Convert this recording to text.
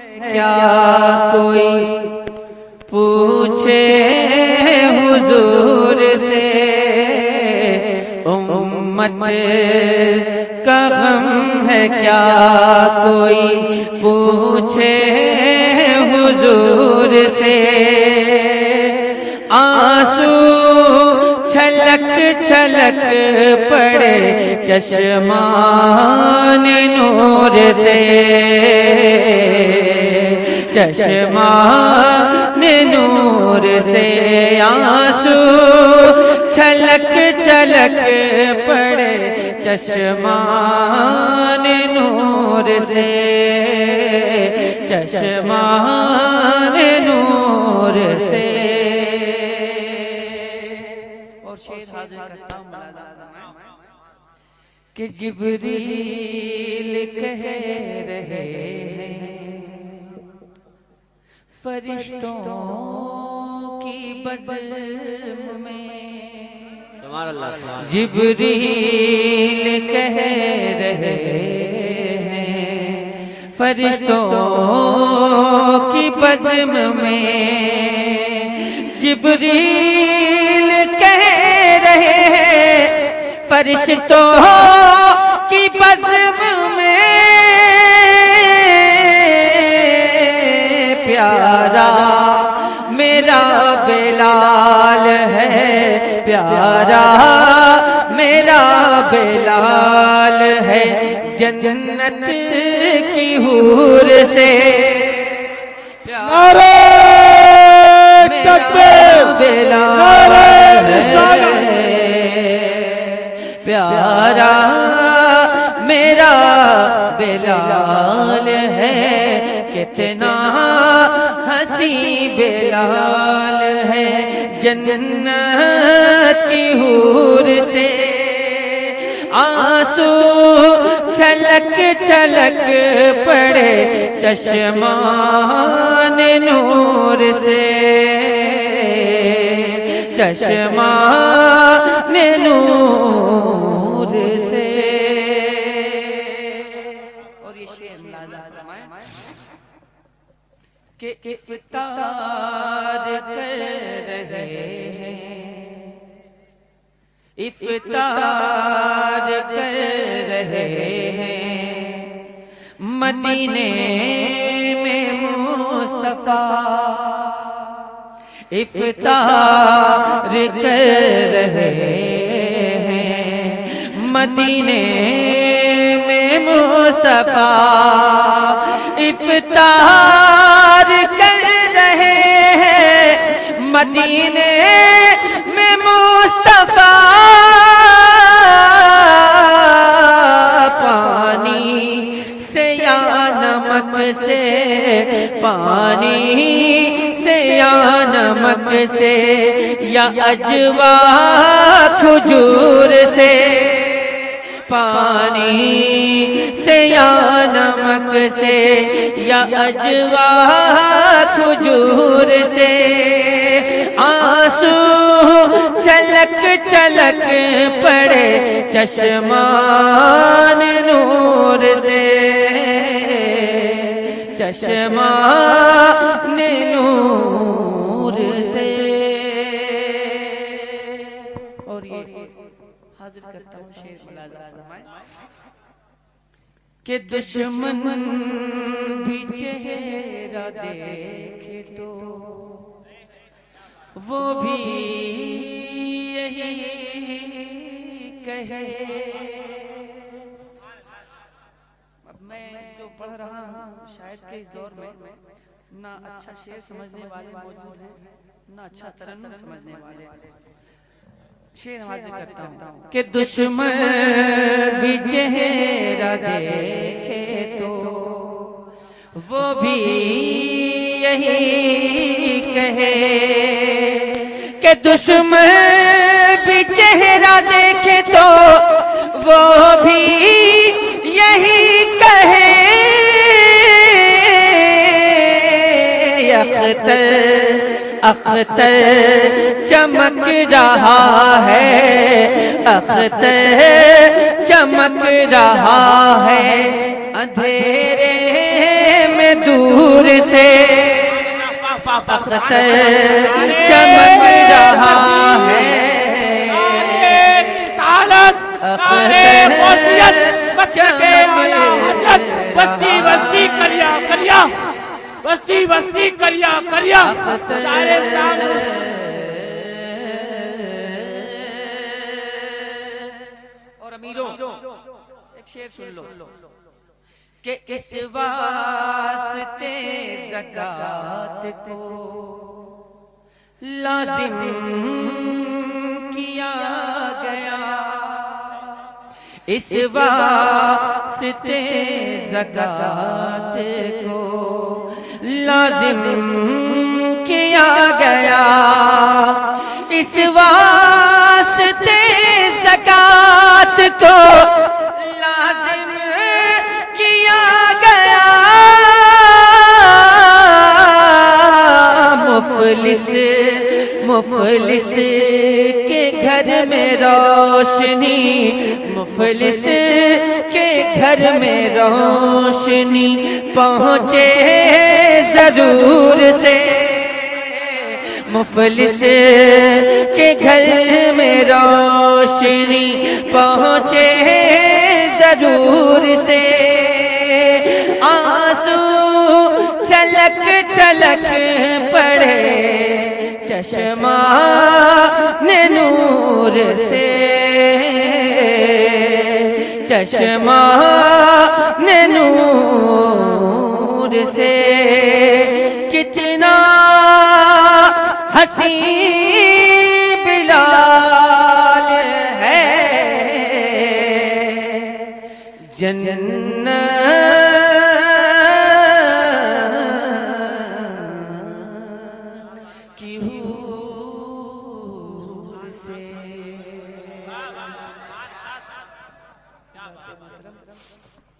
کیا کوئی پوچھے حضور سے، امت کا غم ہے کیا کوئی پوچھے حضور سے، آنسو چھلک چھلک پڑے چشمان نور سے، چشمان نور سے آنسو چھلک چھلک پڑے چشمان نور سے، چشمان نور سے۔ اور شعر حاضر کرتا ہوں کہ جبریل کہہ رہے ہیں فرشتوں کی بزم میں، جبریل کہہ رہے ہیں فرشتوں کی بزم میں، جبریل کہہ رہے ہیں فرشتوں کی بزم میں، پیارا میرا بلال ہے، پیارا میرا بلال ہے، جنت کی حور سے، نعرہ تکبیر، بلال ہے، پیارا میرا بلال ہے، کتنا ہنسی بلال ہے، جنت کی حور سے، آنسو چھلک چھلک پڑے چشمان نور سے، چشمان نور سے۔ اور یہ شعر ملاحظہ فرمائیں کہ افطار کر رہے ہیں، افطار کر رہے ہیں مدینے میں مصطفیٰ، افطار کر رہے ہیں مدینے میں مصطفیٰ، افطار کر رہے ہیں مدینے میں مصطفیٰ، پانی سے یا نمک سے، پانی سے یا نمک سے، یا اجوا کھجور سے، پانی سے یا نمک سے، یا اجوا کھجور سے، آنسو چھلک چھلک پڑے چشمان نور سے، چشمان نور سے۔ اور یہ حاضر کرتا ہوں شعر ملاحظہ فرمائیں کہ دشمن بھی چہرہ دیکھے تو وہ بھی یہی کہے، اب میں جو پڑھ رہا ہوں شاید کہ اس دور میں نہ اچھا شعر سمجھنے والے موجود ہیں نہ اچھا ترنم سمجھنے والے، شعر حاضر کرتا ہوں کہ دشمن بھی چہرہ دیکھے تو وہ بھی یہی کہے، کہ دشمن بھی چہرہ دیکھے تو وہ بھی یہی کہے، اختر چمک رہا ہے، اختر چمک رہا ہے، اندھیرے میں دور سے اختر چمک رہا ہے بستی بستی کریا کریا بستی بستی کریا کریا اور امیروں ایک شعر سن لو کہ اس واسطے زکوٰۃ کو لازم کیا گیا اس واسطے زکوٰۃ کو لازم کیا گیا اس واسطے زکوٰۃ کو لازم کیا گیا مفلس کے گھر میں روشنی مفلس کے گھر میں روشنی پہنچے ضرور سے مفلس کے گھر میں روشنی پہنچے ضرور سے آنسو چھلک چھلک پڑے چشمان نور سے چشمان نور سے کتنا حسین بلال ہے جنت کی حور سے